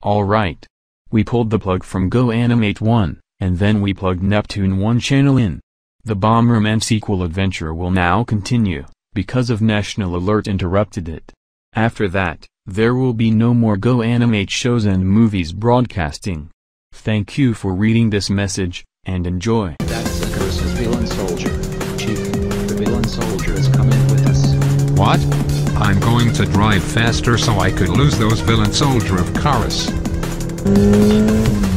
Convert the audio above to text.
Alright. We pulled the plug from GoAnimate 1, and then we plugged Neptune 1 channel in. The Bomberman sequel adventure will now continue, because of National Alert interrupted it. After that, there will be no more GoAnimate shows and movies broadcasting. Thank you for reading this message, and enjoy. That is the curse's villain soldier. Chief, the villain soldier is coming with us. What? I'm going to drive faster so I could lose those villain soldier of Karis.